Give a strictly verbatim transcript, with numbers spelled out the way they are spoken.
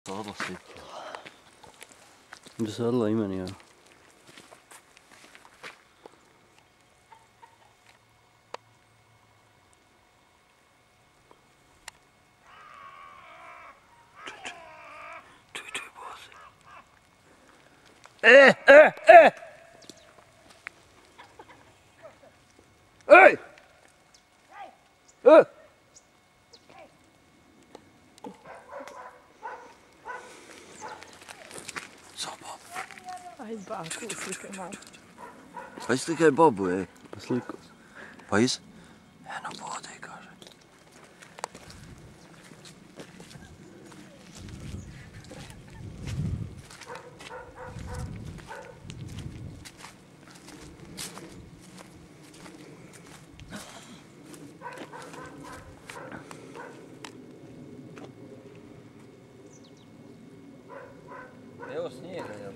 Sa odlasit. Dosadila i meni, ja. Čuj, čuj, boze. E, e, e! Ej! E! Co, Bob? Aj, baku, slikaj malo. Pa slikaj Bobu, ej. Pa sliku. Pa is? Eno bode, kaže. Evo snijega,